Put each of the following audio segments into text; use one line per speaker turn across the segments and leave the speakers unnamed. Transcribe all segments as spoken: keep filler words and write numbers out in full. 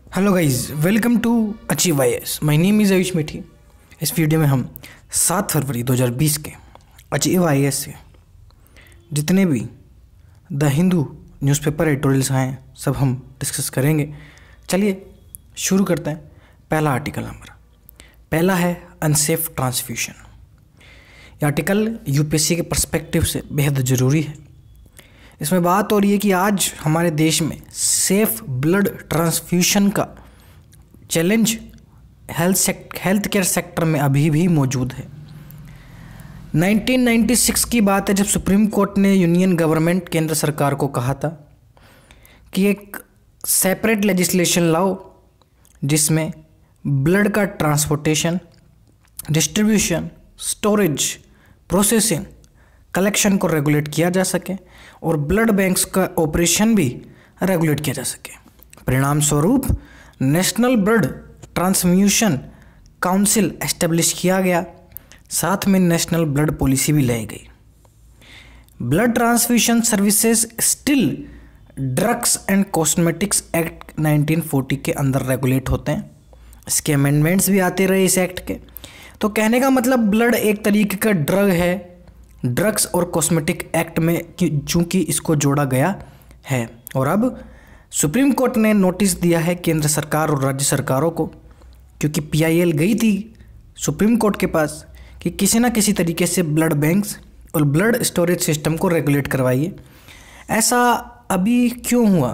Hello guys, welcome to achieve I S. My name is Vishwas. इस video में हम सात फरवरी दो हज़ार बीस के अचीव आई एस से जितने भी द हिंदू न्यूज़पेपर एडिटोरियल्स हैं सब हम डिस्कस करेंगे। चलिए शुरू करते हैं। पहला आर्टिकल हमारा पहला है अनसेफ ट्रांसफ्यूशन। ये आर्टिकल यूपीएससी के पर्सपेक्टिव से बेहद ज़रूरी है। इसमें बात हो रही है कि आज हमारे देश में सेफ ब्लड ट्रांसफ्यूशन का challenge health sect health care sector में अभी भी मौजूद है। नाइनटीन नाइंटी सिक्स की बात है जब सुप्रीम कोर्ट ने यूनियन गवर्नमेंट केंद्र सरकार को कहा था कि एक सेपरेट लेजिस्लेशन लाओ जिसमें ब्लड का transportation, distribution, storage, processing, collection को रेगुलेट किया जा सके और ब्लड बैंक्स का ऑपरेशन भी रेगुलेट किया जा सके। परिणाम स्वरूप national blood transfusion council establish किया गया, साथ में नेशनल ब्लड पॉलिसी भी लाई गई। Blood transfusion services still drugs and cosmetics act nineteen forty के अंदर रेगुलेट होते हैं। इसके अमेंडमेंट्स भी आते रहे इस एक्ट के। तो कहने का मतलब ब्लड एक तरीके का ड्रग है, ड्रग्स और कॉस्मेटिक एक्ट में चूंकि इसको जोड़ा गया है। और अब सुप्रीम कोर्ट ने नोटिस दिया है केंद्र सरकार और राज्य सरकारों को, क्योंकि पीआईएल गई थी सुप्रीम कोर्ट के पास कि किसी ना किसी तरीके से ब्लड बैंक्स और ब्लड स्टोरेज सिस्टम को रेगुलेट करवाइए। ऐसा अभी क्यों हुआ?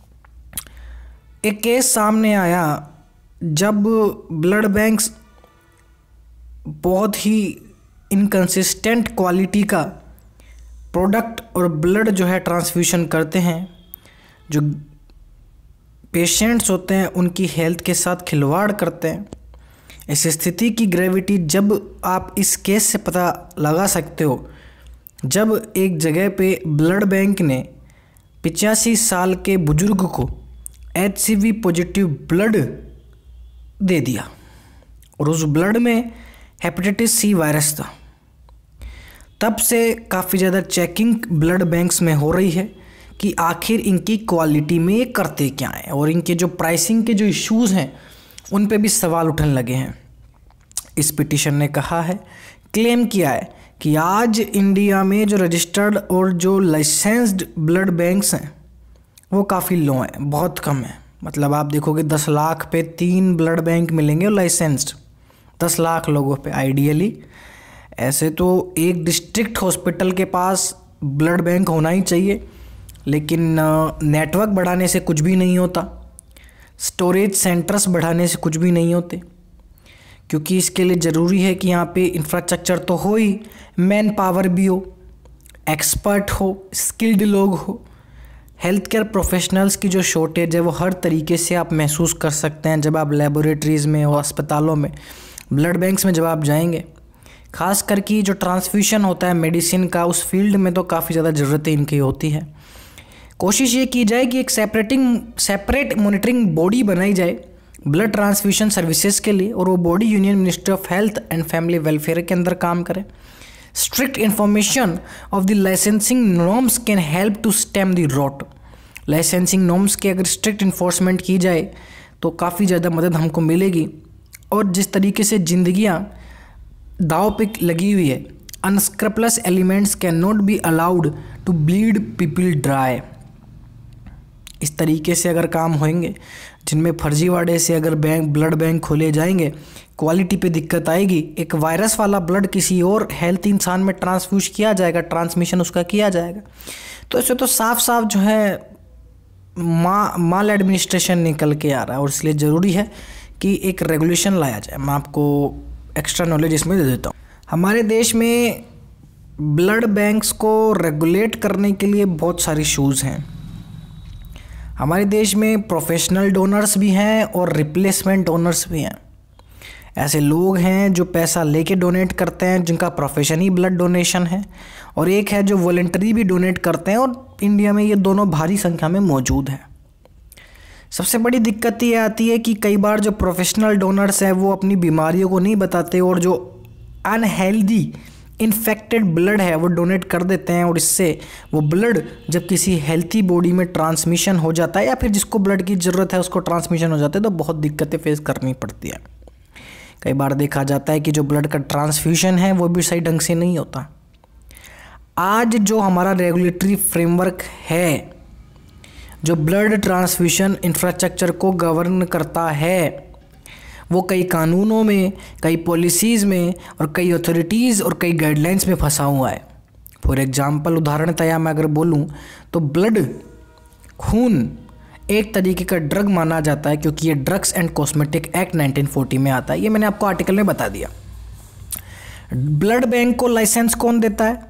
एक केस सामने आया जब ब्लड बैंक्स बहुत ही इनकंसिस्टेंट क्वालिटी का प्रोडक्ट और ब्लड जो है ट्रांसफ्यूशन करते हैं। जो पेशेंट्स होते हैं उनकी हेल्थ के साथ खिलवाड़ करते हैं। इस स्थिति की ग्रेविटी जब आप इस केस से पता लगा सकते हो जब एक जगह पे ब्लड बैंक ने पिचासी साल के बुजुर्ग को एचसीवी पॉजिटिव ब्लड दे दिया और उस ब्लड में हेपेटाइटिस सी वायरस था। तब से काफ़ी ज़्यादा चेकिंग ब्लड बैंक्स में हो रही है कि आखिर इनकी क्वालिटी में ये करते क्या हैं, और इनके जो प्राइसिंग के जो इश्यूज़ हैं उन पे भी सवाल उठने लगे हैं। इस पिटीशन ने कहा है, क्लेम किया है कि आज इंडिया में जो रजिस्टर्ड और जो लाइसेंस्ड ब्लड बैंक्स हैं वो काफ़ी लो हैं, बहुत कम है। मतलब आप देखोगे दस लाख पे तीन ब्लड बैंक मिलेंगे और लाइसेंस्ड दस लाख लोगों पे। आइडियली ऐसे तो एक डिस्ट्रिक्ट हॉस्पिटल के पास ब्लड बैंक होना ही चाहिए, लेकिन नेटवर्क बढ़ाने से कुछ भी नहीं होता, स्टोरेज सेंटर्स बढ़ाने से कुछ भी नहीं होते, क्योंकि इसके लिए ज़रूरी है कि यहाँ पे इंफ्रास्ट्रक्चर तो हो ही, मैन पावर भी हो, एक्सपर्ट हो, स्किल्ड लोग हो। हेल्थ केयर प्रोफेशनल्स की जो शॉर्टेज है वो हर तरीके से आप महसूस कर सकते हैं जब आप लेबोरेटरीज़ में और अस्पतालों में, ब्लड बैंक्स में जब आप जाएंगे। खास करके जो ट्रांसफ्यूशन होता है मेडिसिन का, उस फील्ड में तो काफ़ी ज़्यादा ज़रूरतें इनकी होती है। कोशिश ये की जाए कि एक सेपरेटिंग सेपरेट मॉनिटरिंग बॉडी बनाई जाए ब्लड ट्रांसफ्यूशन सर्विसेज के लिए, और वो body union ministry of health and family welfare के अंदर काम करे। Strict information of the licensing norms can help to stem the rot. Licensing norms की अगर स्ट्रिक्ट इन्फोर्समेंट की जाए तो काफ़ी ज़्यादा मदद हमको मिलेगी। और जिस तरीके से जिंदगियां दाव पे लगी हुई है, unscrupulous elements can not be allowed to bleed people dry. इस तरीके से अगर काम होंगे जिनमें फर्जीवाड़े से अगर बैंक ब्लड बैंक खोले जाएंगे, क्वालिटी पे दिक्कत आएगी। एक वायरस वाला ब्लड किसी और हेल्थ इंसान में ट्रांसफ्यूज किया जाएगा, ट्रांसमिशन उसका किया जाएगा। तो इससे तो साफ साफ जो है मा माल एडमिनिस्ट्रेशन निकल के आ रहा है, और इसलिए ज़रूरी है कि एक रेगुलेशन लाया जाए। मैं आपको एक्स्ट्रा नॉलेज इसमें दे देता हूँ। हमारे देश में ब्लड बैंक्स को रेगुलेट करने के लिए बहुत सारी इशूज़ हैं। हमारे देश में प्रोफेशनल डोनर्स भी हैं और रिप्लेसमेंट डोनर्स भी हैं। ऐसे लोग हैं जो पैसा लेके डोनेट करते हैं, जिनका प्रोफेशन ही ब्लड डोनेशन है, और एक है जो वॉलंटरी भी डोनेट करते हैं, और इंडिया में ये दोनों भारी संख्या में मौजूद हैं। सबसे बड़ी दिक्कत ये आती है कि कई बार जो प्रोफेशनल डोनर्स हैं वो अपनी बीमारियों को नहीं बताते, और जो अनहेल्दी इन्फेक्टेड ब्लड है वो डोनेट कर देते हैं, और इससे वो ब्लड जब किसी हेल्थी बॉडी में ट्रांसमिशन हो जाता है या फिर जिसको ब्लड की ज़रूरत है उसको ट्रांसमिशन हो जाता है तो बहुत दिक्कतें फेस करनी पड़ती है। कई बार देखा जाता है कि जो ब्लड का ट्रांसफ्यूजन है वो भी सही ढंग से नहीं होता। आज जो हमारा रेगुलेटरी फ्रेमवर्क है जो ब्लड ट्रांसफ्यूजन इंफ्रास्ट्रक्चर को गवर्न करता है वो कई कानूनों में, कई पॉलिसीज़ में और कई अथॉरिटीज़ और कई गाइडलाइंस में फंसा हुआ है। फॉर एग्जांपल उदाहरणतया मैं अगर बोलूं तो ब्लड खून एक तरीके का ड्रग माना जाता है क्योंकि ये drugs and cosmetic act nineteen forty में आता है। ये मैंने आपको आर्टिकल में बता दिया। ब्लड बैंक को लाइसेंस कौन देता है?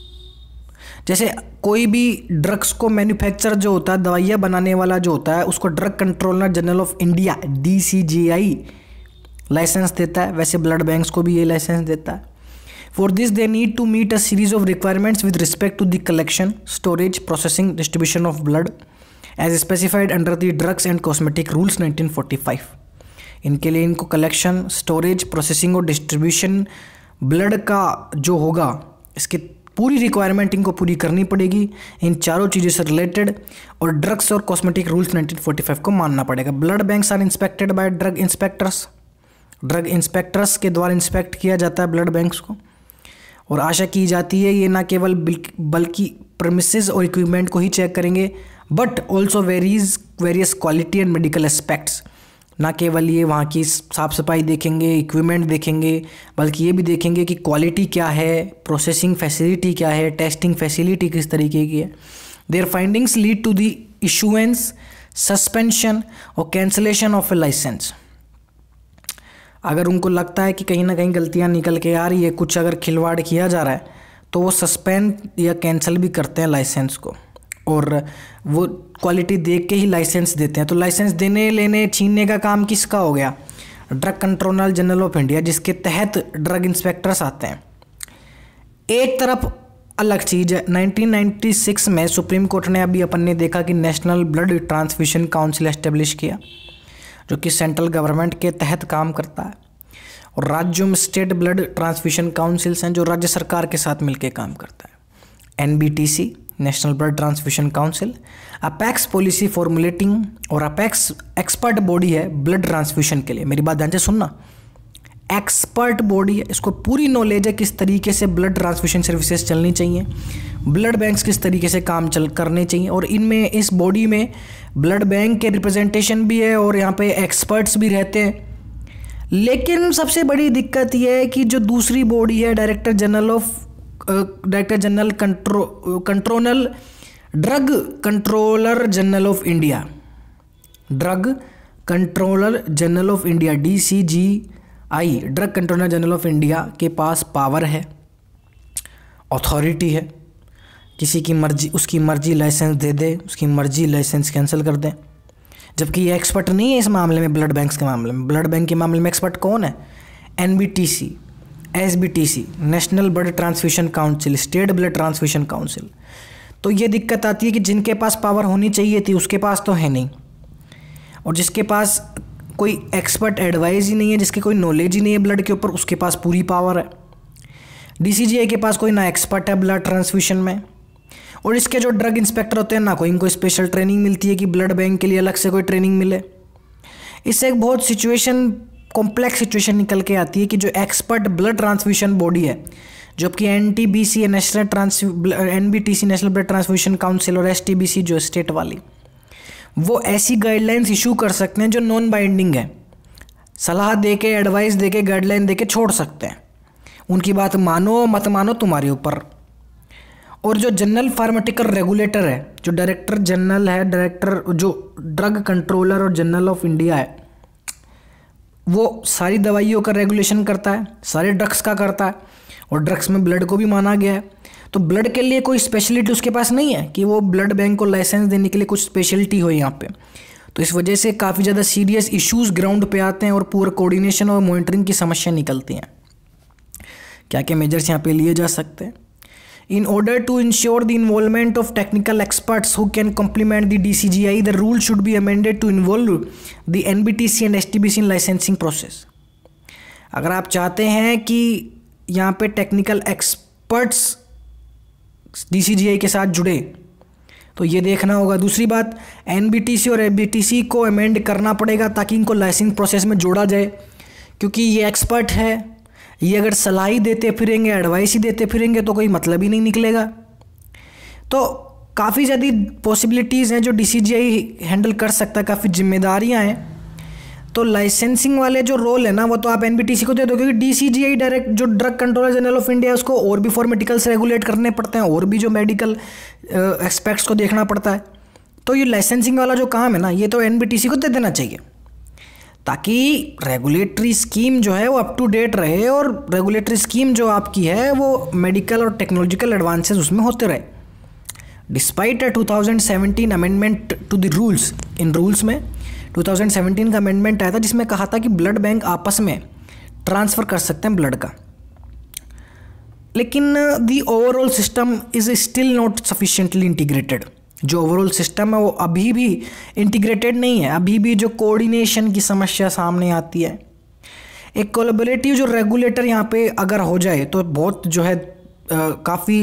जैसे कोई भी ड्रग्स को मैन्युफैक्चर जो होता है, दवाइयाँ बनाने वाला जो होता है, उसको drug controller general of India D C G I licence देता है, वैसे ब्लड बैंक्स को भी ये लाइसेंस देता है। For this they need to meet a series of requirements with respect to the collection, storage, processing, distribution of blood as specified under the drugs and cosmetic rules nineteen forty five. इनके लिए इनको collection, storage, processing और distribution blood का जो होगा इसकी पूरी requirement इनको पूरी करनी पड़ेगी इन चारों चीज़ों से रिलेटेड, और ड्रग्स और cosmetic rules nineteen forty five को मानना पड़ेगा। Blood banks are inspected by drug inspectors, drug inspectors के द्वारा इंस्पेक्ट किया जाता है ब्लड बैंक्स को, और आशा की जाती है ये ना केवल बल्कि प्रेमिसेस और इक्विपमेंट को ही चेक करेंगे but also varies various quality and medical aspects. ना केवल ये वहाँ की साफ़ सफाई देखेंगे, इक्विपमेंट देखेंगे, बल्कि ये भी देखेंगे कि क्वालिटी क्या है, प्रोसेसिंग फैसिलिटी क्या है, टेस्टिंग फैसिलिटी किस तरीके की है। Their findings lead to the issuance, suspension और कैंसलेशन ऑफ ए लाइसेंस। अगर उनको लगता है कि कहीं ना कहीं गलतियाँ निकल के आ रही है, कुछ अगर खिलवाड़ किया जा रहा है, तो वो सस्पेंड या कैंसिल भी करते हैं लाइसेंस को, और वो क्वालिटी देख के ही लाइसेंस देते हैं। तो लाइसेंस देने, लेने, छीनने का काम किसका हो गया? Drug controller general of India, जिसके तहत ड्रग इंस्पेक्टर्स आते हैं। एक तरफ अलग चीज़ है, नाइनटीन नाइंटी सिक्स में सुप्रीम कोर्ट ने, अभी अपन ने देखा कि national blood transfusion council establish किया जो कि सेंट्रल गवर्नमेंट के तहत काम करता है, और राज्यों में स्टेट ब्लड ट्रांसफ्यूजन काउंसिल्स हैं जो राज्य सरकार के साथ मिलकर काम करता है। N B T C national blood transfusion council, apex policy formulating और अपेक्स एक्सपर्ट बॉडी है ब्लड ट्रांसफ्यूजन के लिए। मेरी बात ध्यान से सुनना, एक्सपर्ट बॉडी है, इसको पूरी नॉलेज है किस तरीके से ब्लड ट्रांसफ्यूजन सर्विसेज चलनी चाहिए, ब्लड बैंक्स किस तरीके से काम चल करने चाहिए, और इनमें इस बॉडी में ब्लड बैंक के रिप्रेजेंटेशन भी है और यहाँ पे एक्सपर्ट्स भी रहते हैं। लेकिन सबसे बड़ी दिक्कत यह है कि जो दूसरी बॉडी है, director general of director general control controller drug controller general of India, drug controller general of India D C G I, drug controller general of India के पास पावर है, अथॉरिटी है, किसी की मर्जी, उसकी मर्जी लाइसेंस दे दे, उसकी मर्जी लाइसेंस कैंसिल कर दे। जबकि ये एक्सपर्ट नहीं है इस मामले में, ब्लड बैंक्स के मामले में। ब्लड बैंक के मामले में एक्सपर्ट कौन है? N B T C, S B T C, national blood transfusion council, state blood transfusion council. तो ये दिक्कत आती है कि जिनके पास पावर होनी चाहिए थी उसके पास तो है नहीं, और जिसके पास कोई एक्सपर्ट एडवाइस ही नहीं है, जिसकी कोई नॉलेज ही नहीं है ब्लड के ऊपर, उसके पास पूरी पावर है। डी सी जी आई के पास कोई ना एक्सपर्ट है ब्लड ट्रांसफ्यूजन में, और इसके जो ड्रग इंस्पेक्टर होते हैं ना कोई इनको स्पेशल ट्रेनिंग मिलती है कि ब्लड बैंक के लिए अलग से कोई ट्रेनिंग मिले। इससे एक बहुत सिचुएशन, कॉम्प्लेक्स सिचुएशन निकल के आती है कि जो एक्सपर्ट ब्लड ट्रांसफ्यूजन बॉडी है, जो कि N T B C national trans N B T C national blood transfusion council और एस टी बी सी जो स्टेट वाली, वो ऐसी गाइडलाइंस इशू कर सकते हैं जो नॉन बाइंडिंग है, सलाह दे के, एडवाइस दे के, गाइडलाइन दे के छोड़ सकते हैं। उनकी बात मानो मत मानो तुम्हारे ऊपर। और जो जनरल फार्मास्यूटिकल रेगुलेटर है, जो डायरेक्टर जनरल है, डायरेक्टर जो ड्रग कंट्रोलर और जनरल ऑफ इंडिया है, वो सारी दवाइयों का रेगुलेशन करता है, सारे ड्रग्स का करता है, और ड्रग्स में ब्लड को भी माना गया है। तो ब्लड के लिए कोई स्पेशलिटी उसके पास नहीं है कि वो ब्लड बैंक को लाइसेंस देने के लिए कुछ स्पेशलिटी हो यहाँ पे। तो इस वजह से काफ़ी ज़्यादा सीरियस इश्यूज ग्राउंड पे आते हैं और पूरा कोऑर्डिनेशन और मॉनिटरिंग की समस्या निकलती हैं। क्या क्या मेजर्स यहाँ पे लिए जा सकते हैं? In order to ensure the involvement of technical experts who can complement the D C G I, the rule should be amended to involve the N B T C and S T B C in licensing process. अगर आप चाहते हैं कि यहाँ पे technical experts D C G I के साथ जुड़े, तो ये देखना होगा। दूसरी बात, एन बी टी सी और ए बी टी सी को अमेंड करना पड़ेगा ताकि इनको लाइसेंसिंग प्रोसेस में जोड़ा जाए, क्योंकि ये एक्सपर्ट है, ये अगर सलाह ही देते फिरेंगे, एडवाइस ही देते फिरेंगे तो कोई मतलब ही नहीं निकलेगा। तो काफ़ी ज़्यादा पॉसिबिलिटीज़ हैं जो D C G I handle कर सकता है, काफ़ी जिम्मेदारियाँ हैं। तो लाइसेंसिंग वाले जो रोल है ना वो तो आप एन बी टी सी को दे दो, क्योंकि D C G I direct जो drug controller general of India है उसको और भी फॉर्मेटिकल्स रेगुलेट करने पड़ते हैं, और भी जो मेडिकल एस्पेक्ट्स को देखना पड़ता है। तो ये लाइसेंसिंग वाला जो काम है ना ये तो एन बी टी सी को दे देना चाहिए, ताकि रेगुलेटरी स्कीम जो है वो अप टू डेट रहे और रेगुलेटरी स्कीम जो आपकी है वो मेडिकल और टेक्नोलॉजिकल एडवांसेस उसमें होते रहे। Despite two thousand seventeen amendment to the rules, इन रूल्स में टू थाउजेंड सेवेंटीन का अमेंडमेंट आया था जिसमें कहा था कि ब्लड बैंक आपस में ट्रांसफ़र कर सकते हैं ब्लड का, लेकिन the overall system is still not sufficiently integrated. जो ओवरऑल सिस्टम है वो अभी भी इंटीग्रेटेड नहीं है, अभी भी जो कोऑर्डिनेशन की समस्या सामने आती है। एक कोलैबोरेटिव जो रेगुलेटर यहाँ पे अगर हो जाए तो बहुत जो है काफ़ी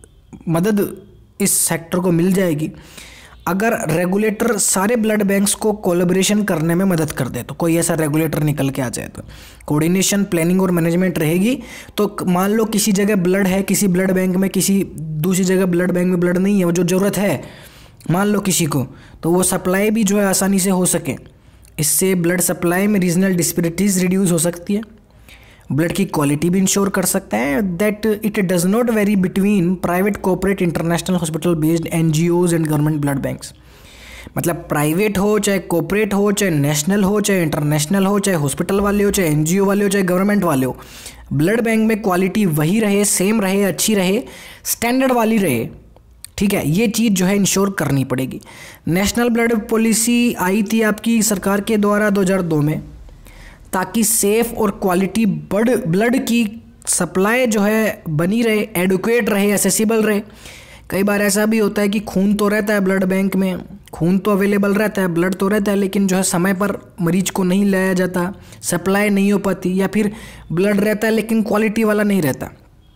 मदद इस सेक्टर को मिल जाएगी। अगर रेगुलेटर सारे ब्लड बैंक्स को कोलैबोरेशन करने में मदद कर दे, तो कोई ऐसा रेगुलेटर निकल के आ जाए तो कोऑर्डिनेशन, प्लानिंग और मैनेजमेंट रहेगी। तो मान लो किसी जगह ब्लड है, किसी ब्लड बैंक में, किसी दूसरी जगह ब्लड बैंक में ब्लड नहीं है, वो जो ज़रूरत है मान लो किसी को, तो वो सप्लाई भी जो है आसानी से हो सके। इससे ब्लड सप्लाई में रीजनल डिस्पैरिटीज़ रिड्यूस हो सकती है, ब्लड की क्वालिटी भी इंश्योर कर सकता है that it does not vary between private, corporate, international hospital based N G Os and government blood banks. मतलब प्राइवेट हो, चाहे कॉर्पोरेट हो, चाहे नेशनल हो, चाहे इंटरनेशनल हो, चाहे हॉस्पिटल वाले हो, चाहे एन जी ओ वाले हो, चाहे गवर्नमेंट वाले हो, ब्लड बैंक में क्वालिटी वही रहे, सेम रहे, अच्छी रहे, स्टैंडर्ड वाली रहे। ठीक है, ये चीज़ जो है इंश्योर करनी पड़ेगी। नेशनल ब्लड पॉलिसी आई थी आपकी सरकार के द्वारा दो हज़ार दो में, ताकि सेफ और क्वालिटी ब्लड ब्लड की सप्लाई जो है बनी रहे, एडुकेट रहे, एसेसिबल रहे। कई बार ऐसा भी होता है कि खून तो रहता है ब्लड बैंक में, खून तो अवेलेबल रहता है, ब्लड तो रहता है, लेकिन जो है समय पर मरीज को नहीं लाया जाता, सप्लाई नहीं हो पाती, या फिर ब्लड रहता है लेकिन क्वालिटी वाला नहीं रहता।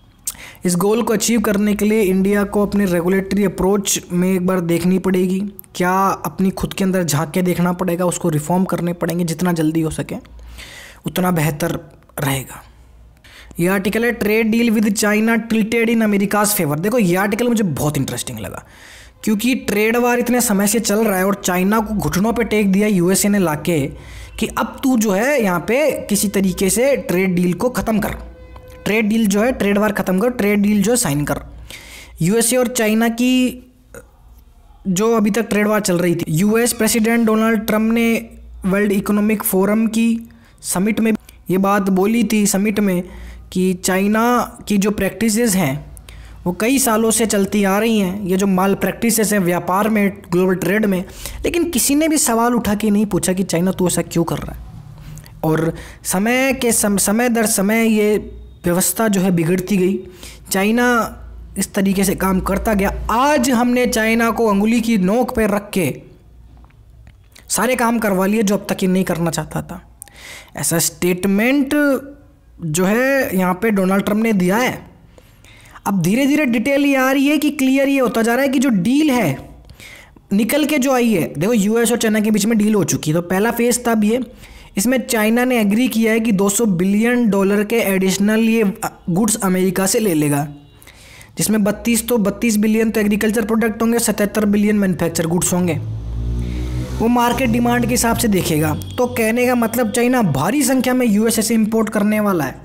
इस गोल को अचीव करने के लिए इंडिया को अपने रेगुलेटरी अप्रोच में एक बार देखनी पड़ेगी, क्या अपनी खुद के अंदर झांक के देखना पड़ेगा, उसको रिफॉर्म करने पड़ेंगे, जितना जल्दी हो सके उतना बेहतर रहेगा। ये आर्टिकल है trade deal with China tilted in America's favour. देखो ये आर्टिकल मुझे बहुत इंटरेस्टिंग लगा, क्योंकि ट्रेड वार इतने समय से चल रहा है और चाइना को घुटनों पे टेक दिया यूएसए ने लाके कि अब तू जो है यहाँ पे किसी तरीके से ट्रेड डील को ख़त्म कर, ट्रेड डील जो है ट्रेड वार ख़त्म कर, ट्रेड डील जो है साइन कर। यूएसए और चाइना की जो अभी तक ट्रेड वार चल रही थी, यूएस प्रेसिडेंट डोनाल्ड ट्रंप ने वर्ल्ड इकोनॉमिक फोरम की समिट में ये बात बोली थी, समिट में, कि चाइना की जो प्रैक्टिसेस हैं वो कई सालों से चलती आ रही हैं, ये जो माल प्रैक्टिसेस हैं व्यापार में, ग्लोबल ट्रेड में, लेकिन किसी ने भी सवाल उठा के नहीं पूछा कि चाइना तू ऐसा क्यों कर रहा है। और समय के सम, समय दर समय ये व्यवस्था जो है बिगड़ती गई, चाइना इस तरीके से काम करता गया। आज हमने चाइना को अंगुली की नोक पर रख के सारे काम करवा लिए जो अब तक ये नहीं करना चाहता था। ऐसा स्टेटमेंट जो है यहाँ पे डोनाल्ड ट्रंप ने दिया है। अब धीरे धीरे डिटेल ये आ रही है कि क्लियर ये होता जा रहा है कि जो डील है निकल के जो आई है, देखो यूएस और चाइना के बीच में डील हो चुकी है, तो पहला फेज था ये, इसमें चाइना ने एग्री किया है कि दो सौ बिलियन डॉलर के एडिशनल ये गुड्स अमेरिका से ले लेगा, जिसमें बत्तीस तो बत्तीस बिलियन तो एग्रीकल्चर प्रोडक्ट होंगे, सतहत्तर बिलियन मैन्युफैक्चर गुड्स होंगे। वो मार्केट डिमांड के हिसाब से देखेगा। तो कहने का मतलब चाइना भारी संख्या में यूएसए से इंपोर्ट करने वाला है,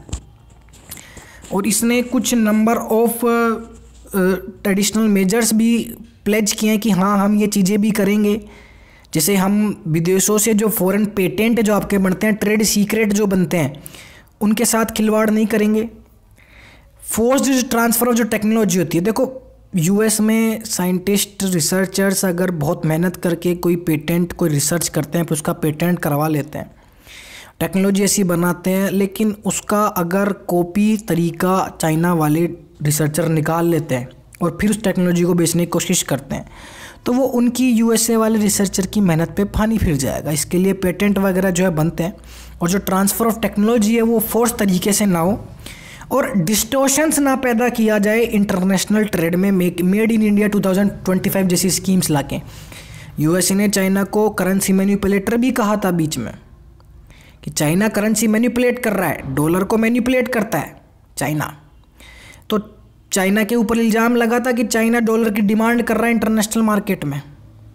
और इसने कुछ नंबर ऑफ ट्रेडिशनल मेजर्स भी प्लेज किए हैं कि हाँ हम ये चीज़ें भी करेंगे। जैसे हम विदेशों से जो फॉरेन पेटेंट जो आपके बनते हैं, ट्रेड सीक्रेट जो बनते हैं, उनके साथ खिलवाड़ नहीं करेंगे। फोर्स्ड ट्रांसफ़र ऑफ जो टेक्नोलॉजी होती है, देखो यूएस में साइंटिस्ट रिसर्चर्स अगर बहुत मेहनत करके कोई पेटेंट कोई रिसर्च करते हैं फिर उसका पेटेंट करवा लेते हैं, टेक्नोलॉजी ऐसी बनाते हैं, लेकिन उसका अगर कॉपी तरीका चाइना वाले रिसर्चर निकाल लेते हैं और फिर उस टेक्नोलॉजी को बेचने की कोशिश करते हैं, तो वो उनकी यूएसए वाले रिसर्चर की मेहनत पे पानी फिर जाएगा। इसके लिए पेटेंट वगैरह जो है बनते हैं, और जो ट्रांसफ़र ऑफ टेक्नोलॉजी है वो फोर्स तरीके से ना हो। और डिस्टॉर्शंस ना पैदा किया जाए इंटरनेशनल ट्रेड में make made in India two thousand twenty five जैसी स्कीम्स लाके। यूएसए ने चाइना को करेंसी मैनिपुलेटर भी कहा था बीच में कि चाइना करेंसी मैनिपुलेट कर रहा है, डॉलर को मैनिपुलेट करता है चाइना। तो चाइना के ऊपर इल्ज़ाम लगा था कि चाइना डॉलर की डिमांड कर रहा है इंटरनेशनल मार्केट में,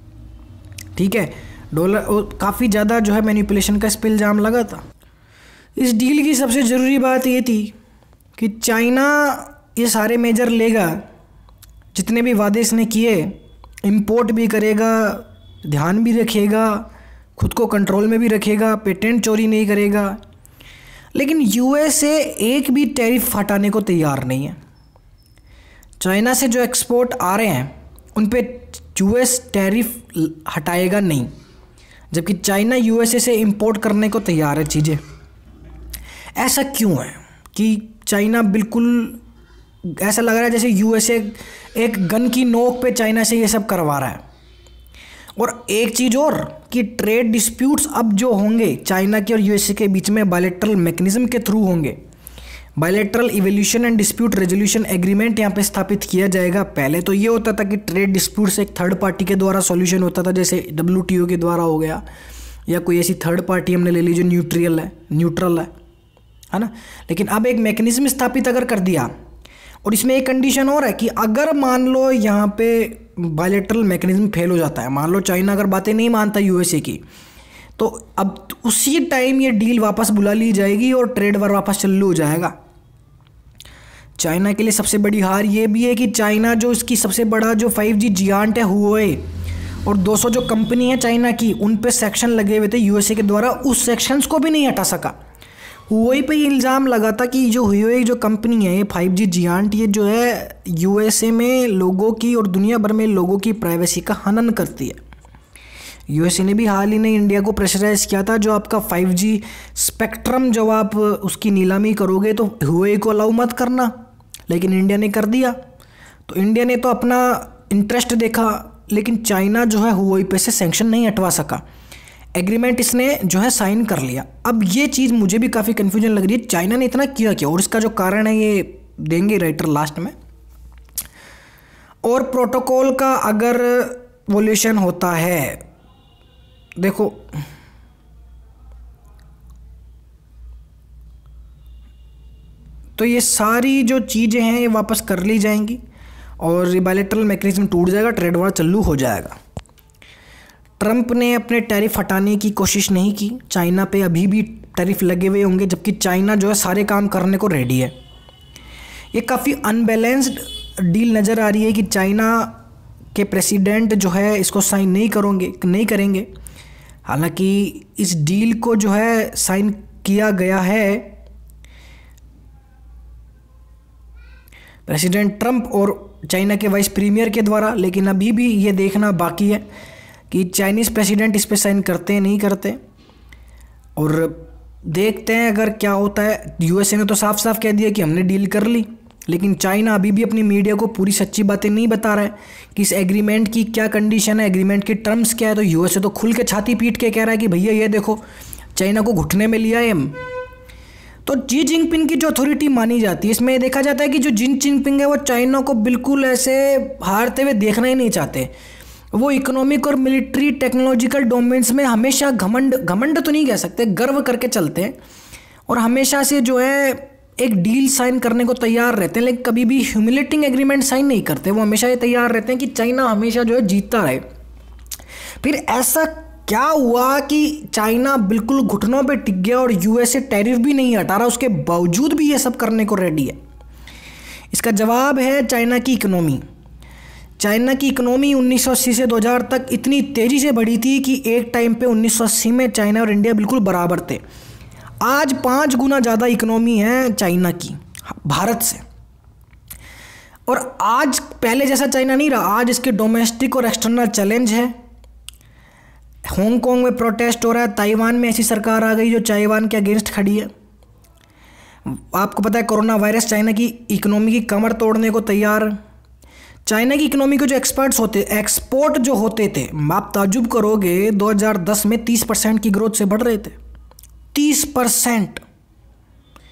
ठीक है। डॉलर काफ़ी ज़्यादा जो है मैनिपुलेशन का इस पर इल्ज़ाम लगा था। इस डील की सबसे ज़रूरी बात ये थी कि चाइना ये सारे मेजर लेगा, जितने भी वादे इसने किए, इंपोर्ट भी करेगा, ध्यान भी रखेगा, खुद को कंट्रोल में भी रखेगा, पेटेंट चोरी नहीं करेगा, लेकिन यूएसए एक भी टैरिफ हटाने को तैयार नहीं है। चाइना से जो एक्सपोर्ट आ रहे हैं उन पे यूएस टैरिफ हटाएगा नहीं, जबकि चाइना यूएसए से इंपोर्ट करने को तैयार है चीज़ें। ऐसा क्यों है कि चाइना बिल्कुल ऐसा लग रहा है जैसे यूएसए एक गन की नोक पे चाइना से ये सब करवा रहा है। और एक चीज़ और कि ट्रेड डिस्प्यूट्स अब जो होंगे चाइना के और यूएसए के बीच में बायलैटरल मैकेनिज्म के थ्रू होंगे। Bilateral evolution and dispute resolution agreement यहाँ पे स्थापित किया जाएगा। पहले तो ये होता था कि ट्रेड डिस्प्यूट्स एक थर्ड पार्टी के द्वारा सॉल्यूशन होता था, जैसे डब्ल्यूटीओ के द्वारा हो गया, या कोई ऐसी थर्ड पार्टी हमने ले ली जो न्यूट्रल है न्यूट्रल है है ना। लेकिन अब एक मैकेनिज्म स्थापित अगर कर दिया, और इसमें एक कंडीशन और है कि अगर मान लो यहाँ पे बायलैटरल मैकेनिज्म फेल हो जाता है, मान लो चाइना अगर बातें नहीं मानता यूएसए की, तो अब उसी टाइम ये डील वापस बुला ली जाएगी और ट्रेड वार वापस चालू हो जाएगा। चाइना के लिए सबसे बड़ी हार ये भी है कि चाइना जो इसकी सबसे बड़ा जो फाइव जी जियांट है हुआवे, और दो सौ जो कंपनी है चाइना की, उन पे सेक्शन लगे हुए थे यूएसए के द्वारा, उस सेक्शंस को भी नहीं हटा सका। हुआवे पे इल्ज़ाम लगा था कि जो हुआवे जो कंपनी है ये फाइव जी जियांट, ये जो है यूएसए में लोगों की और दुनिया भर में लोगों की प्राइवेसी का हनन करती है। यूएसए ने भी हाल ही में इंडिया को प्रेशराइज किया था, जो आपका फाइव जी स्पेक्ट्रम जब आप उसकी नीलामी करोगे तो हुआवे को अलाउ मत करना, लेकिन इंडिया ने कर दिया। तो इंडिया ने तो अपना इंटरेस्ट देखा, लेकिन चाइना जो है हुआवे पे से सैंक्शन नहीं हटवा सका। एग्रीमेंट इसने जो है साइन कर लिया। अब ये चीज़ मुझे भी काफ़ी कन्फ्यूजन लग रही है, चाइना ने इतना किया क्या, और इसका जो कारण है ये देंगे राइटर लास्ट में। और प्रोटोकॉल का अगर वोल्यूशन होता है, देखो तो ये सारी जो चीज़ें हैं ये वापस कर ली जाएंगी और बायलैटरल मैकेनिज्म टूट जाएगा, ट्रेड वार चालू हो जाएगा। ट्रंप ने अपने टैरिफ हटाने की कोशिश नहीं की, चाइना पे अभी भी टैरिफ लगे हुए होंगे, जबकि चाइना जो है सारे काम करने को रेडी है। ये काफ़ी अनबैलेंस्ड डील नज़र आ रही है कि चाइना के प्रेसिडेंट जो है इसको साइन नहीं करोगे नहीं करेंगे। हालांकि इस डील को जो है साइन किया गया है प्रेसिडेंट ट्रंप और चाइना के वाइस प्रीमियर के द्वारा, लेकिन अभी भी ये देखना बाकी है कि चाइनीज़ प्रेसिडेंट इस पे साइन करते हैं नहीं करते, और देखते हैं अगर क्या होता है। यूएसए ने तो साफ साफ कह दिया कि हमने डील कर ली, लेकिन चाइना अभी भी अपनी मीडिया को पूरी सच्ची बातें नहीं बता रहा है कि इस एग्रीमेंट की क्या कंडीशन है, एग्रीमेंट की टर्म्स क्या है। तो यूएसए तो खुल के छाती पीट के कह रहा है कि भैया ये देखो चाइना को घुटने में लिया है हम। तो जी जिनपिंग की जो अथॉरिटी मानी जाती है, इसमें देखा जाता है कि जो जिन जिनपिंग है वो चाइना को बिल्कुल ऐसे हारते हुए देखना ही नहीं चाहते। वो इकोनॉमिक और मिलिट्री टेक्नोलॉजिकल डोमेन्स में हमेशा घमंड घमंड तो नहीं कह सकते, गर्व करके चलते हैं, और हमेशा से जो है एक डील साइन करने को तैयार रहते हैं, लेकिन कभी भी ह्यूमिलेटिंग एग्रीमेंट साइन नहीं करते। वो हमेशा ये तैयार रहते हैं कि चाइना हमेशा जो है जीतता रहे। फिर ऐसा क्या हुआ कि चाइना बिल्कुल घुटनों पे टिक गया और यूएसए टैरिफ भी नहीं हटा रहा, उसके बावजूद भी ये सब करने को रेडी है? इसका जवाब है चाइना की इकोनॉमी। चाइना की इकोनॉमी उन्नीस सौ अस्सी से दो हज़ार तक इतनी तेज़ी से बढ़ी थी कि एक टाइम पे उन्नीस सौ अस्सी में चाइना और इंडिया बिल्कुल बराबर थे। आज पाँच गुना ज़्यादा इकोनॉमी है चाइना की भारत से, और आज पहले जैसा चाइना नहीं रहा। आज इसके डोमेस्टिक और एक्सटर्नल चैलेंज है। हांगकांग में प्रोटेस्ट हो रहा है, ताइवान में ऐसी सरकार आ गई जो ताइवान के अगेंस्ट खड़ी है। आपको पता है कोरोना वायरस चाइना की इकोनॉमी की कमर तोड़ने को तैयार। चाइना की इकोनॉमी के जो एक्सपर्ट्स होते एक्सपोर्ट जो होते थे, आप ताजुब करोगे दो हज़ार दस में तीस परसेंट की ग्रोथ से बढ़ रहे थे, तीस परसेंट।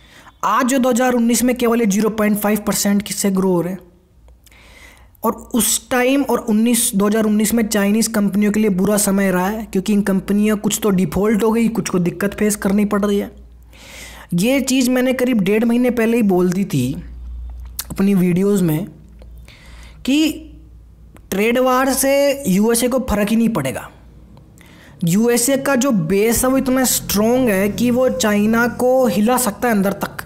आज जो दो हज़ार उन्नीस में केवल ज़ीरो पॉइंट फाइव परसेंट से ग्रो हो रहे हैं। और उस टाइम और उन्नीस दो हज़ार उन्नीस में चाइनीज़ कंपनियों के लिए बुरा समय रहा है, क्योंकि इन कंपनियां कुछ तो डिफ़ॉल्ट हो गई, कुछ को दिक्कत फेस करनी पड़ रही है। ये चीज़ मैंने करीब डेढ़ महीने पहले ही बोल दी थी अपनी वीडियोस में कि ट्रेड वार से यूएसए को फ़र्क ही नहीं पड़ेगा। यूएसए का जो बेस है वो इतना स्ट्रॉन्ग है कि वो चाइना को हिला सकता है अंदर तक।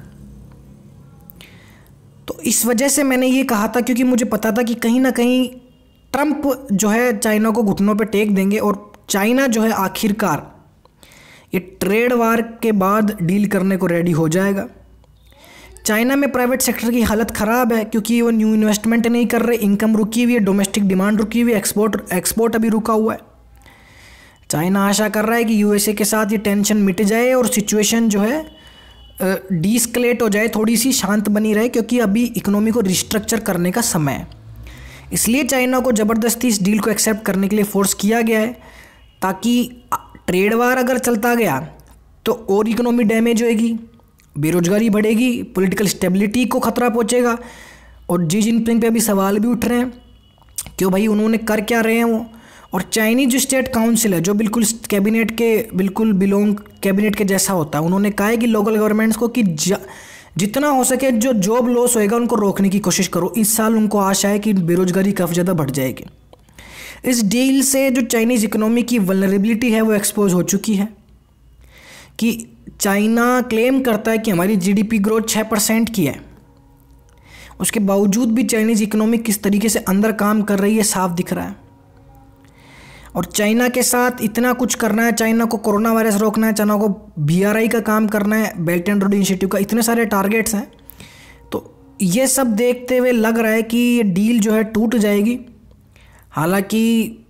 तो इस वजह से मैंने ये कहा था, क्योंकि मुझे पता था कि कहीं ना कहीं ट्रंप जो है चाइना को घुटनों पे टेक देंगे और चाइना जो है आखिरकार ये ट्रेड वार के बाद डील करने को रेडी हो जाएगा। चाइना में प्राइवेट सेक्टर की हालत ख़राब है, क्योंकि वो न्यू इन्वेस्टमेंट नहीं कर रहे, इनकम रुकी हुई है, डोमेस्टिक डिमांड रुकी हुई है, एक्सपोर्ट एक्सपोर्ट अभी रुका हुआ है। चाइना आशा कर रहा है कि यूएसए के साथ ये टेंशन मिट जाए और सिचुएशन जो है डीस्केलेट हो जाए, थोड़ी सी शांत बनी रहे, क्योंकि अभी इकोनॉमी को रिस्ट्रक्चर करने का समय है। इसलिए चाइना को ज़बरदस्ती इस डील को एक्सेप्ट करने के लिए फोर्स किया गया है, ताकि ट्रेड वार अगर चलता गया तो और इकोनॉमी डैमेज होएगी, बेरोजगारी बढ़ेगी, पॉलिटिकल स्टेबिलिटी को खतरा पहुंचेगा। और जी जिनपिंग पे अभी सवाल भी उठ रहे हैं क्यों भाई उन्होंने कर क्या रहे हैं वो। और चाइनीज जो स्टेट काउंसिल है, जो बिल्कुल कैबिनेट के बिल्कुल बिलोंग कैबिनेट के जैसा होता है, उन्होंने कहा है कि लोकल गवर्नमेंट्स को कि जितना हो सके जो जॉब लॉस होएगा उनको रोकने की कोशिश करो। इस साल उनको आशा है कि बेरोजगारी काफ़ी ज़्यादा बढ़ जाएगी। इस डील से जो चाइनीज़ इकोनॉमी की वल्नरेबिलिटी है वो एक्सपोज हो चुकी है, कि चाइना क्लेम करता है कि हमारी जीडीपी ग्रोथ छः परसेंट की है, उसके बावजूद भी चाइनीज़ इकोनॉमी किस तरीके से अंदर काम कर रही है साफ दिख रहा है। और चाइना के साथ इतना कुछ करना है, चाइना को कोरोना वायरस रोकना है, चाइना को बीआरआई का काम करना है, बेल्ट एंड रोड इनिशिएटिव का, इतने सारे टारगेट्स हैं। तो ये सब देखते हुए लग रहा है कि ये डील जो है टूट जाएगी। हालांकि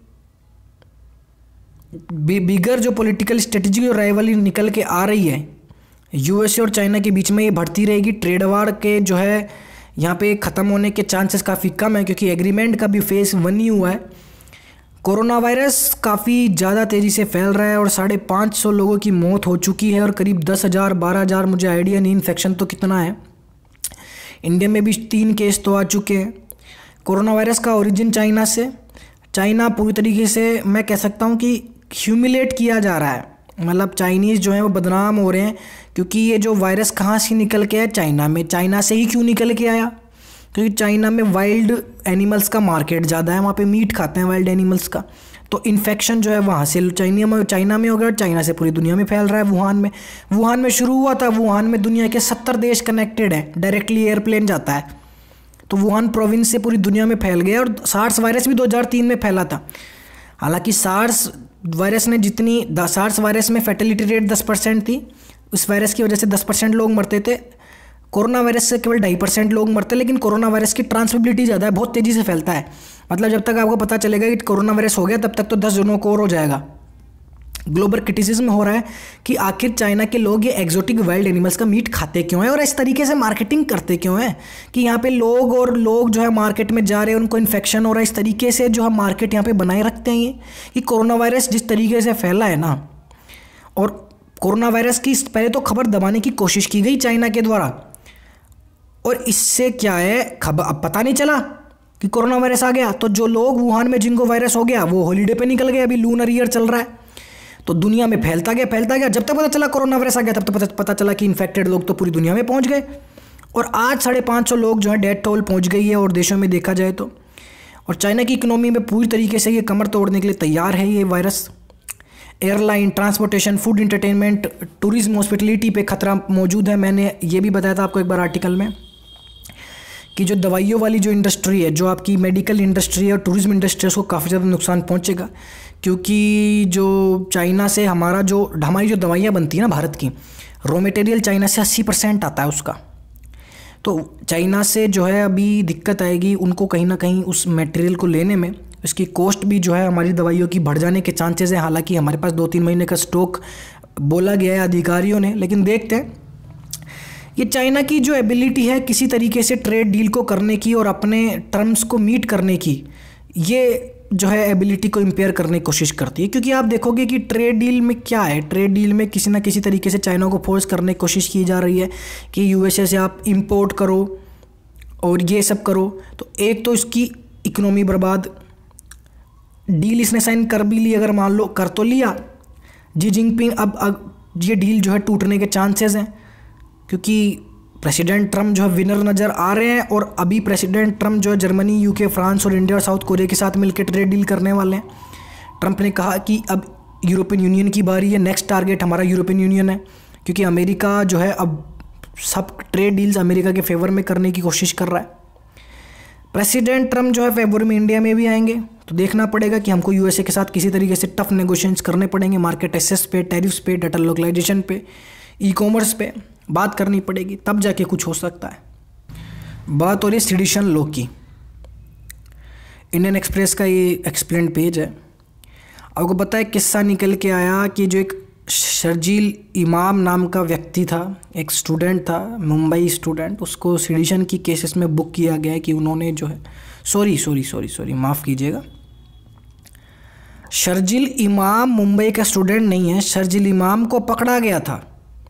बिगर जो पॉलिटिकल स्ट्रेटजी और राइवलरी निकल के आ रही है यूएसए और चाइना के बीच में, ये बढ़ती रहेगी। ट्रेड वार के जो है यहाँ पे ख़त्म होने के चांसेस काफ़ी कम है, क्योंकि एग्रीमेंट का भी फेस वन ही हुआ है। कोरोना वायरस काफ़ी ज़्यादा तेज़ी से फैल रहा है और साढ़े पाँच सौ लोगों की मौत हो चुकी है और करीब दस हज़ार बारह हज़ार मुझे आइडिया नहीं इन्फेक्शन तो कितना है। इंडिया में भी तीन केस तो आ चुके हैं। कोरोना वायरस का ओरिजिन चाइना से, चाइना पूरी तरीके से मैं कह सकता हूँ कि ह्यूमिलेट किया जा रहा है, मतलब चाइनीज़ जो है वो बदनाम हो रहे हैं, क्योंकि ये जो वायरस कहाँ से निकल के आया, चाइना में। चाइना से ही क्यों निकल के आया? क्योंकि चाइना में वाइल्ड एनिमल्स का मार्केट ज़्यादा है, वहाँ पे मीट खाते हैं वाइल्ड एनिमल्स का, तो इन्फेक्शन जो है वहाँ से चाइना में चाइना में हो गया, चाइना से पूरी दुनिया में फैल रहा है। वुहान में वुहान में शुरू हुआ था, वुहान में दुनिया के सत्तर देश कनेक्टेड है, डायरेक्टली एयरप्लेन जाता है, तो वुहान प्रोविंस से पूरी दुनिया में फैल गया। और सार्स वायरस भी दो हज़ार तीन में फैला था। हालांकि सार्स वायरस ने जितनी सार्स वायरस में फैटिलिटी रेट दस परसेंट थी, उस वायरस की वजह से दस परसेंट लोग मरते थे। कोरोना वायरस से केवल ढाई परसेंट लोग मरते, लेकिन कोरोना वायरस की ट्रांसमिबिलिटी ज़्यादा है, बहुत तेज़ी से फैलता है। मतलब जब तक आपको पता चलेगा कि कोरोना वायरस हो गया तब तक तो दस जनों को और हो जाएगा। ग्लोबल क्रिटिसिज्म हो रहा है कि आखिर चाइना के लोग ये एक्जोटिक वाइल्ड एनिमल्स का मीट खाते क्यों हैं और इस तरीके से मार्केटिंग करते क्यों हैं, कि यहाँ पे लोग और लोग जो है मार्केट में जा रहे हैं, उनको इन्फेक्शन हो रहा है, इस तरीके से जो है मार्केट यहाँ पे बनाए रखते हैं। ये कि कोरोना वायरस जिस तरीके से फैला है ना, और कोरोना वायरस की पहले तो खबर दबाने की कोशिश की गई चाइना के द्वारा, और इससे क्या है खबर अब पता नहीं चला कि कोरोना वायरस आ गया, तो जो लोग वुहान में जिनको वायरस हो गया वो हॉलीडे पे निकल गए, अभी लूनर ईयर चल रहा है, तो दुनिया में फैलता गया फैलता गया। जब तक पता चला कोरोना वायरस आ गया तब तक पता, पता चला कि इन्फेक्टेड लोग तो पूरी दुनिया में पहुंच गए, और आज साढ़े पाँच सौ लोग जो है डेथ टोल पहुंच गई है और देशों में देखा जाए तो। और चाइना की इकोनॉमी में पूरी तरीके से ये कमर तोड़ने के लिए तैयार है ये virus. Airline, transportation, food, entertainment, tourism, hospitality पे खतरा मौजूद है। मैंने ये भी बताया था आपको एक बार आर्टिकल में कि जो दवाइयों वाली जो इंडस्ट्री है, जो आपकी मेडिकल इंडस्ट्री है और टूरिज्म इंडस्ट्री, उसको काफ़ी ज़्यादा नुकसान पहुंचेगा, क्योंकि जो चाइना से हमारा जो हमारी जो दवाइयाँ बनती हैं ना भारत की, रॉ मटेरियल चाइना से अस्सी परसेंट आता है उसका, तो चाइना से जो है अभी दिक्कत आएगी उनको कहीं ना कहीं उस मटेरियल को लेने में। इसकी कॉस्ट भी जो है हमारी दवाइयों की बढ़ जाने के चांसेस हैं। हालांकि हमारे पास दो तीन महीने का स्टॉक बोला गया है अधिकारियों ने, लेकिन देखते हैं। ये चाइना की जो एबिलिटी है किसी तरीके से ट्रेड डील को करने की और अपने टर्म्स को मीट करने की, ये जो है एबिलिटी को इम्पेयर करने की कोशिश करती है, क्योंकि आप देखोगे कि ट्रेड डील में क्या है, ट्रेड डील में किसी ना किसी तरीके से चाइना को फोर्स करने की कोशिश की जा रही है कि यूएसए से आप इंपोर्ट करो और ये सब करो। तो एक तो इसकी इकोनॉमी बर्बाद, डील इसने साइन कर भी ली, अगर मान लो कर तो लिया जी जिनपिंग, अब, अब ये डील जो है टूटने के चांसेस हैं, क्योंकि प्रेसिडेंट ट्रम्प जो है विनर नज़र आ रहे हैं और अभी प्रेसिडेंट ट्रम्प जो है जर्मनी, यूके, फ्रांस और इंडिया और साउथ कोरिया के साथ मिलकर ट्रेड डील करने वाले हैं। ट्रम्प ने कहा कि अब यूरोपियन यूनियन की बारी है, नेक्स्ट टारगेट हमारा यूरोपियन यूनियन है, क्योंकि अमेरिका जो है अब सब ट्रेड डील्स अमेरिका के फेवर में करने की कोशिश कर रहा है। प्रेसिडेंट ट्रम्प जो है फेवर में इंडिया में भी आएंगे, तो देखना पड़ेगा कि हमको यूएसए के साथ किसी तरीके से टफ नेगोशिएशंस करने पड़ेंगे, मार्केट एक्सेस पे, टैरिफ्स पे, डाटा लोकलाइजेशन पे, ई कॉमर्स पे बात करनी पड़ेगी, तब जाके कुछ हो सकता है। बात हो रही है सेडिशन लॉ की। इंडियन एक्सप्रेस का ये एक्सप्लेन पेज है। आपको पता है किस्सा निकल के आया कि जो एक शर्जील इमाम नाम का व्यक्ति था, एक स्टूडेंट था, मुंबई स्टूडेंट, उसको सेडिशन की केसेस में बुक किया गया है कि उन्होंने जो है सॉरी सॉरी सॉरी सॉरी माफ़ कीजिएगा, शर्जील इमाम मुंबई का स्टूडेंट नहीं है, शर्जील इमाम को पकड़ा गया था,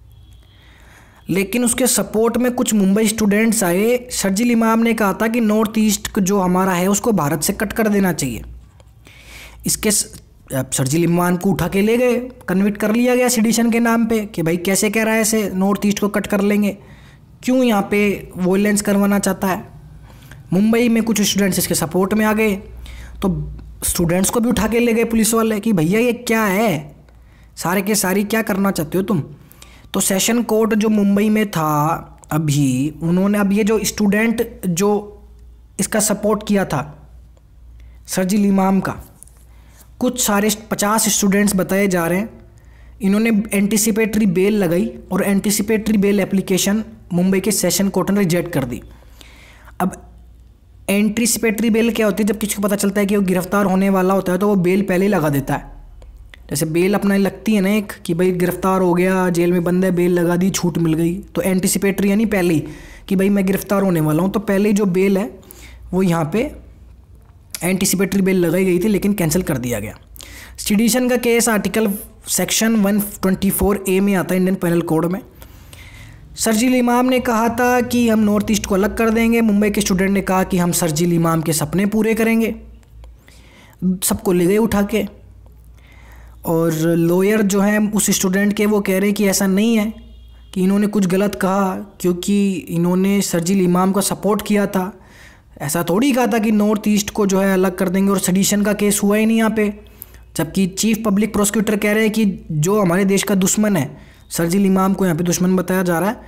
लेकिन उसके सपोर्ट में कुछ मुंबई स्टूडेंट्स आए। शर्जील इमाम ने कहा था कि नॉर्थ ईस्ट जो हमारा है उसको भारत से कट कर देना चाहिए। इसके शर्जील इमाम को उठा के ले गए, कन्विक्ट कर लिया गया सेडिशन के नाम पे कि भाई कैसे कह रहा है ऐसे नॉर्थ ईस्ट को कट कर लेंगे, क्यों यहाँ पे वॉयलेंस करवाना चाहता है। मुंबई में कुछ स्टूडेंट्स इसके सपोर्ट में आ गए, तो स्टूडेंट्स को भी उठा के ले गए पुलिस वाले कि भैया ये क्या है, सारे के सारी क्या करना चाहते हो तुम। तो सेशन कोर्ट जो मुंबई में था अभी, उन्होंने अब ये जो स्टूडेंट जो इसका सपोर्ट किया था शर्जील इमाम का, कुछ सारे पचास स्टूडेंट्स बताए जा रहे हैं, इन्होंने एंटिसिपेटरी बेल लगाई और एंटिसिपेटरी बेल एप्लीकेशन मुंबई के सेशन कोर्ट ने रिजेक्ट कर दी। अब एंटिसिपेटरी बेल क्या होती है, जब किसी को पता चलता है कि वो गिरफ्तार होने वाला होता है तो वो बेल पहले ही लगा देता है। जैसे बेल अपना लगती है ना एक कि भाई गिरफ्तार हो गया, जेल में बंद है, बेल लगा दी, छूट मिल गई, तो एंटिसिपेटरी यानी पहले ही कि भाई मैं गिरफ्तार होने वाला हूँ, तो पहले ही जो बेल है वो यहाँ पे एंटिसिपेटरी बेल लगाई गई थी, लेकिन कैंसिल कर दिया गया। सेडिशन का case article section one twenty four A में आता है इंडियन पेनल कोड में। शर्जील इमाम ने कहा था कि हम नॉर्थ ईस्ट को अलग कर देंगे, मुंबई के स्टूडेंट ने कहा कि हम शर्जील इमाम के सपने पूरे करेंगे, सबको ले गए उठा के। और लॉयर जो हैं उस स्टूडेंट के, वो कह रहे हैं कि ऐसा नहीं है कि इन्होंने कुछ गलत कहा, क्योंकि इन्होंने शर्जील इमाम को सपोर्ट किया था, ऐसा थोड़ी कहा था कि नॉर्थ ईस्ट को जो है अलग कर देंगे, और सेडिशन का केस हुआ ही नहीं यहाँ पे। जबकि चीफ पब्लिक प्रोसिक्यूटर कह रहे हैं कि जो हमारे देश का दुश्मन है, शर्जील इमाम को यहाँ पे दुश्मन बताया जा रहा है,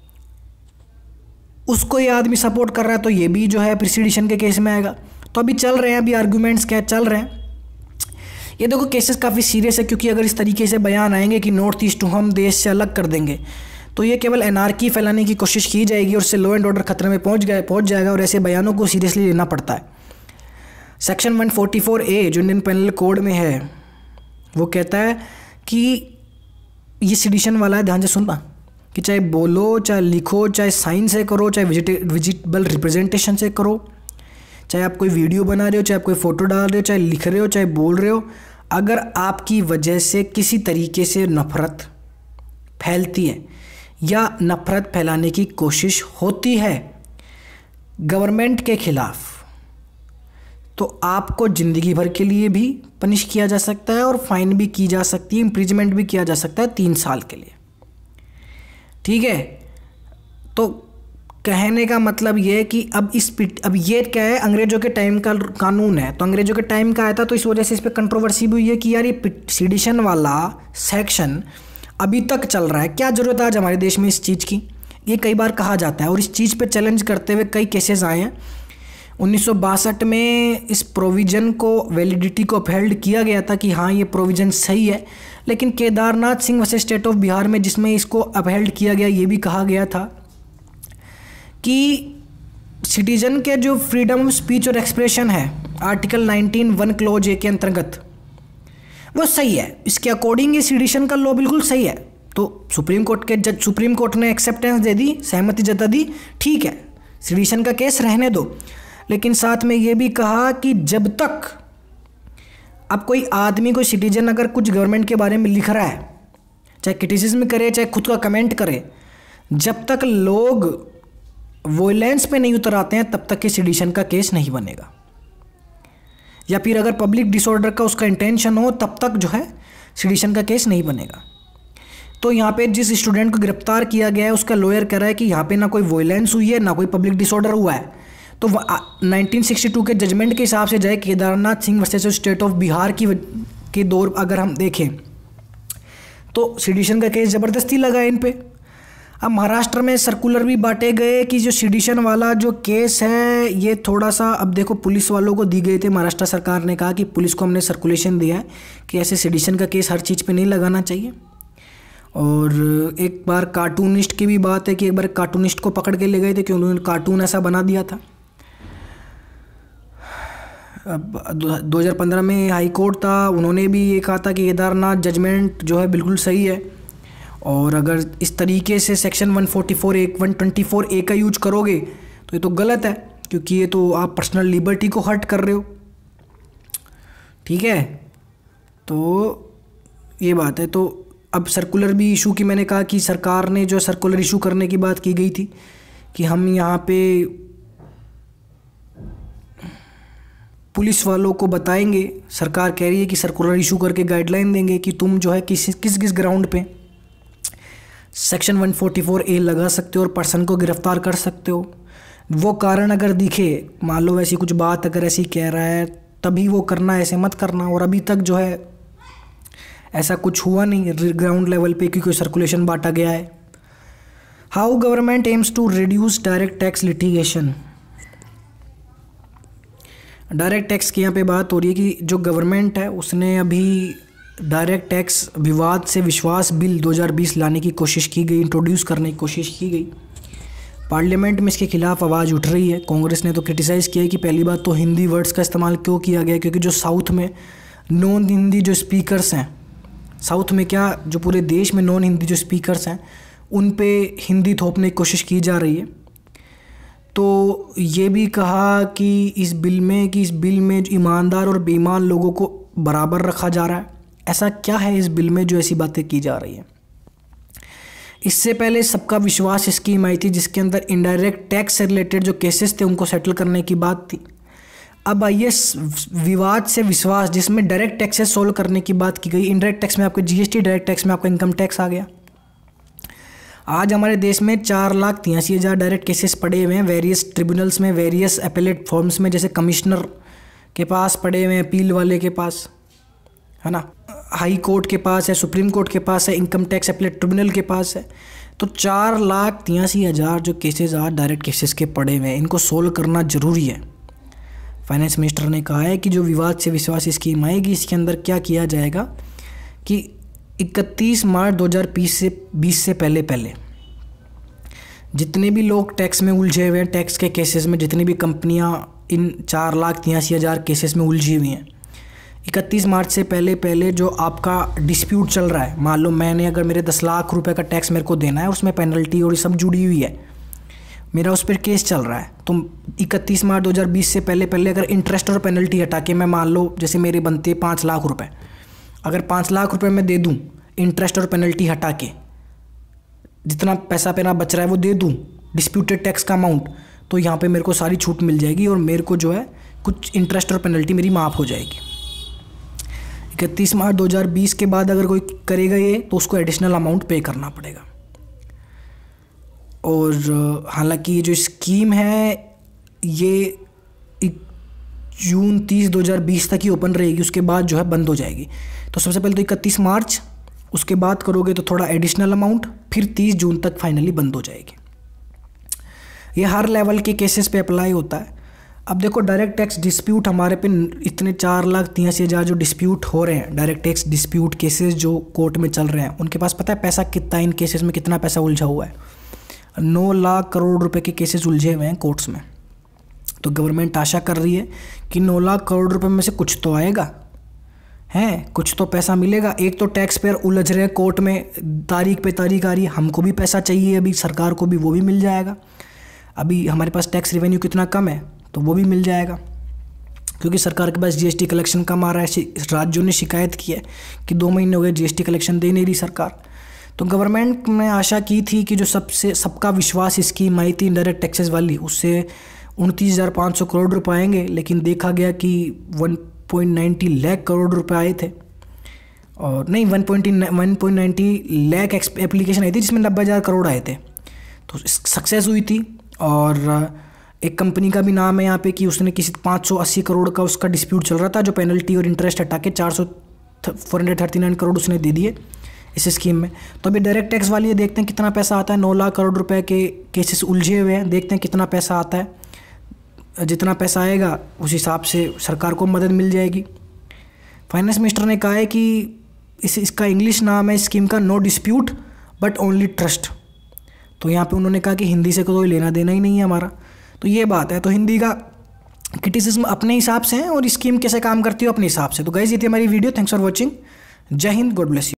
उसको ये आदमी सपोर्ट कर रहा है, तो ये भी जो है फिर सेडिशन के केस में आएगा। तो अभी चल रहे हैं, अभी आर्गूमेंट्स क्या चल रहे हैं। ये देखो केसेस काफ़ी सीरियस है, क्योंकि अगर इस तरीके से बयान आएंगे कि नॉर्थ ईस्ट को हम देश से अलग कर देंगे, तो ये केवल एनार्की फैलाने की कोशिश की जाएगी और उससे लॉ एंड ऑर्डर खतरे में पहुंच गए पहुंच जाएगा, और ऐसे बयानों को सीरियसली लेना पड़ता है। Section one forty four A जो इंडियन पेनल कोड में है, वो कहता है कि ये सेडिशन वाला है, ध्यान से सुनना, कि चाहे बोलो, चाहे लिखो, चाहे साइन से करो, चाहे विजिबल रिप्रेजेंटेशन से करो, चाहे आप कोई वीडियो बना रहे हो, चाहे आप कोई फ़ोटो डाल रहे हो, चाहे लिख रहे हो, चाहे बोल रहे हो, अगर आपकी वजह से किसी तरीके से नफ़रत फैलती है या नफ़रत फैलाने की कोशिश होती है गवर्नमेंट के ख़िलाफ़, तो आपको ज़िंदगी भर के लिए भी पनिश किया जा सकता है और फाइन भी की जा सकती है, इम्प्रिजमेंट भी किया जा सकता है तीन साल के लिए। ठीक है, तो कहने का मतलब ये है कि अब इस अब ये क्या है, अंग्रेज़ों के टाइम का कानून है, तो अंग्रेज़ों के टाइम का आया था, तो इस वजह से इस पर कंट्रोवर्सी भी हुई है कि यार ये सेडिशन वाला सेक्शन अभी तक चल रहा है, क्या ज़रूरत है आज हमारे देश में इस चीज़ की, ये कई बार कहा जाता है। और इस चीज़ पे चैलेंज करते हुए कई केसेस आए हैं। उन्नीस सौ बासठ में इस प्रोविज़न को, वैलिडिटी को अपहेल्ड किया गया था कि हाँ ये प्रोविज़न सही है, लेकिन Kedarnath Singh versus state of Bihar में जिसमें इसको अपहेल्ड किया गया, ये भी कहा गया था कि सिटीजन के जो फ्रीडम ऑफ स्पीच और एक्सप्रेशन है article nineteen one clause A के अंतर्गत, वो सही है, इसके अकॉर्डिंग ये सेडिशन का लॉ बिल्कुल सही है। तो सुप्रीम कोर्ट के जज सुप्रीम कोर्ट ने एक्सेप्टेंस दे दी, सहमति जता दी, ठीक है सेडिशन का केस रहने दो, लेकिन साथ में ये भी कहा कि जब तक अब कोई आदमी, कोई सिटीजन अगर कुछ गवर्नमेंट के बारे में लिख रहा है, चाहे क्रिटिसिज्म करे चाहे खुद का कमेंट करे, जब तक लोग वॉयलेंस पे नहीं उतर आते हैं तब तक के सेडिशन का केस नहीं बनेगा। या फिर अगर पब्लिक डिसऑर्डर का उसका इंटेंशन हो तब तक जो है सेडिशन का केस नहीं बनेगा। तो यहाँ पे जिस स्टूडेंट को गिरफ्तार किया गया है उसका लॉयर कह रहा है कि यहाँ पे ना कोई वॉयलेंस हुई है ना कोई पब्लिक डिसऑर्डर हुआ है। तो नाइनटीन सिक्सटी टू के जजमेंट के हिसाब से जाए Kedarnath Singh versus state of Bihar की के दौर अगर हम देखें तो सेडिशन का केस ज़बरदस्ती लगा है इन पे। अब महाराष्ट्र में सर्कुलर भी बांटे गए कि जो सेडिशन वाला जो केस है ये थोड़ा सा, अब देखो पुलिस वालों को दी गई थे, महाराष्ट्र सरकार ने कहा कि पुलिस को हमने सर्कुलेशन दिया है कि ऐसे सेडिशन का केस हर चीज़ पे नहीं लगाना चाहिए। और एक बार कार्टूनिस्ट की भी बात है कि एक बार कार्टूनिस्ट को पकड़ के ले गए थे कि उन्होंने कार्टून ऐसा बना दिया था। अब दो हज़ार पंद्रह में हाई कोर्ट था, उन्होंने भी ये कहा था कि केदारनाथ जजमेंट जो है बिल्कुल सही है, और अगर इस तरीके से section one forty four A one twenty four A का यूज करोगे तो ये तो गलत है, क्योंकि ये तो आप पर्सनल लिबर्टी को हर्ट कर रहे हो। ठीक है, तो ये बात है। तो अब सर्कुलर भी इशू की मैंने कहा कि सरकार ने जो सर्कुलर इशू करने की बात की गई थी कि हम यहाँ पे पुलिस वालों को बताएंगे, सरकार कह रही है कि सर्कुलर इशू करके गाइडलाइन देंगे कि तुम जो है किस किस किस ग्राउंड पे section one forty four A लगा सकते हो और पर्सन को गिरफ्तार कर सकते हो। वो कारण अगर दिखे, मान लो ऐसी कुछ बात अगर ऐसी कह रहा है तभी वो करना, ऐसे मत करना। और अभी तक जो है ऐसा कुछ हुआ नहीं ग्राउंड लेवल पे कि कोई सर्कुलेशन बांटा गया है। How government aims to reduce direct tax litigation. Direct tax की यहाँ पे बात हो रही है कि जो गवर्नमेंट है उसने अभी डायरेक्ट टैक्स विवाद से विश्वास बिल दो हज़ार बीस लाने की कोशिश की गई, इंट्रोड्यूस करने की कोशिश की गई। पार्लियामेंट में इसके खिलाफ आवाज़ उठ रही है। कांग्रेस ने तो क्रिटिसाइज़ किया है कि पहली बात तो हिंदी वर्ड्स का इस्तेमाल क्यों किया गया, क्योंकि जो साउथ में नॉन हिंदी जो स्पीकर्स हैं, साउथ में क्या जो पूरे देश में नॉन हिंदी जो स्पीकर्स हैं उन पे हिंदी थोपने की कोशिश की जा रही है। तो ये भी कहा कि इस बिल में कि इस बिल में जो ईमानदार और बेईमान लोगों को बराबर रखा जा रहा है। ऐसा क्या है इस बिल में जो ऐसी बातें की जा रही हैं। इससे पहले सबका विश्वास स्कीम आई थी जिसके अंदर इनडायरेक्ट टैक्स से रिलेटेड जो केसेस थे उनको सेटल करने की बात थी। अब आइए विवाद से विश्वास जिसमें डायरेक्ट टैक्सेस सोल्व करने की बात की गई। इनडायरेक्ट टैक्स में आपका जीएसटी, डायरेक्ट टैक्स में आपका इनकम टैक्स आ गया। आज हमारे देश में चार लाख तिरासी हज़ार डायरेक्ट केसेस पड़े हुए हैं वेरियस ट्रिब्यूनल्स में, वेरियस एपेलेट फॉर्म्स में, जैसे कमिश्नर के पास पड़े हुए हैं, अपील वाले के पास है ना, हाई कोर्ट के पास है, सुप्रीम कोर्ट के पास है, इनकम टैक्स एपेलेट ट्रिब्यूनल के पास है। तो चार लाख तिरासी हज़ार जो केसेस आज डायरेक्ट केसेस के पड़े हुए हैं, इनको सोल्व करना ज़रूरी है। फाइनेंस मिनिस्टर ने कहा है कि जो विवाद से विश्वास स्कीम आएगी इसके अंदर क्या किया जाएगा कि इकतीस मार्च दो हज़ार बीस से बीस से पहले पहले जितने भी लोग टैक्स में उलझे हुए हैं, टैक्स के केसेस में जितनी भी कंपनियां इन चार लाख तिरासी हज़ार केसेस में उलझी हुई हैं, इकतीस मार्च से पहले पहले जो आपका डिस्प्यूट चल रहा है, मान लो मैंने अगर मेरे दस लाख रुपए का टैक्स मेरे को देना है, उसमें पेनल्टी और ये सब जुड़ी हुई है, मेरा उस पर केस चल रहा है, तो इकतीस मार्च दो हज़ार बीस से पहले पहले अगर इंटरेस्ट और पेनल्टी हटा के मैं मान लो जैसे मेरे बनते पाँच लाख रुपए, अगर पाँच लाख रुपए मैं दे दूं इंटरेस्ट और पेनल्टी हटा के, जितना पैसा मेरा बच रहा है वो दे दूं डिस्प्यूटेड टैक्स का अमाउंट, तो यहाँ पे मेरे को सारी छूट मिल जाएगी और मेरे को जो है कुछ इंटरेस्ट और पेनल्टी मेरी माफ़ हो जाएगी। इकतीस मार्च दो हज़ार बीस के बाद अगर कोई करेगा ये तो उसको एडिशनल अमाउंट पे करना पड़ेगा। और हालांकि ये जो स्कीम है ये जून तीस दो हज़ार बीस तक ही ओपन रहेगी, उसके बाद जो है बंद हो जाएगी। तो सबसे पहले तो इकतीस मार्च, उसके बाद करोगे तो थोड़ा एडिशनल अमाउंट, फिर तीस जून तक फाइनली बंद हो जाएगी। ये हर लेवल के केसेस पे अप्लाई होता है। अब देखो डायरेक्ट टैक्स डिस्प्यूट हमारे पे इतने चार लाख तिरासी हज़ार जो डिस्प्यूट हो रहे हैं, डायरेक्ट टैक्स डिस्प्यूट केसेस जो कोर्ट में चल रहे हैं, उनके पास पता है पैसा कितना, इन केसेस में कितना पैसा उलझा हुआ है। नौ लाख करोड़ रुपए के केसेस उलझे हुए हैं कोर्ट्स में। तो गवर्नमेंट आशा कर रही है कि नौ लाख करोड़ रुपए में से कुछ तो आएगा, हैं कुछ तो पैसा मिलेगा। एक तो टैक्स पेयर उलझ रहे हैं कोर्ट में, तारीख पे तारीख आ रही है, हमको भी पैसा चाहिए, अभी सरकार को भी वो भी मिल जाएगा। अभी हमारे पास टैक्स रेवेन्यू कितना कम है तो वो भी मिल जाएगा। क्योंकि सरकार के पास जीएसटी कलेक्शन कम आ रहा है। राज्यों ने शिकायत की है कि दो महीने हो गए जीएसटी कलेक्शन दे नहीं रही सरकार। तो गवर्नमेंट ने आशा की थी कि जो सबसे सबका विश्वास स्कीम आई थी इनडायरेक्ट टैक्सेस वाली, उससे उनतीस हज़ार पाँच सौ करोड़ रुपए आएंगे, लेकिन देखा गया कि one point ninety lakh crore रुपए आए थे। और नहीं, one point one point ninety lakh application आई थी जिसमें नब्बे हज़ार करोड़ आए थे। तो सक्सेस हुई थी। और एक कंपनी का भी नाम है यहाँ पे कि उसने किसी पाँच सौ अस्सी करोड़ का उसका डिस्प्यूट चल रहा था, जो पेनल्टी और इंटरेस्ट हटा के चार सौ four hundred thirty nine crore उसने दे दिए इस स्कीम में। तो अभी डायरेक्ट टैक्स वाली है, देखते हैं कितना पैसा आता है। नौ लाख करोड़ रुपए के केसेस उलझे हुए हैं, देखते हैं कितना पैसा आता है। जितना पैसा आएगा उस हिसाब से सरकार को मदद मिल जाएगी। फाइनेंस मिनिस्टर ने कहा है कि इस इसका इंग्लिश नाम है स्कीम का no dispute but only trust. तो यहाँ पे उन्होंने कहा कि हिंदी से कोई लेना देना ही नहीं है हमारा। तो ये बात है। तो हिंदी का क्रिटिसिज्म अपने हिसाब से है और स्कीम कैसे काम करती है अपने हिसाब से। तो गाइस ये थी हमारी वीडियो। Thanks for watching. जय हिंद, गॉड ब्लेस यू।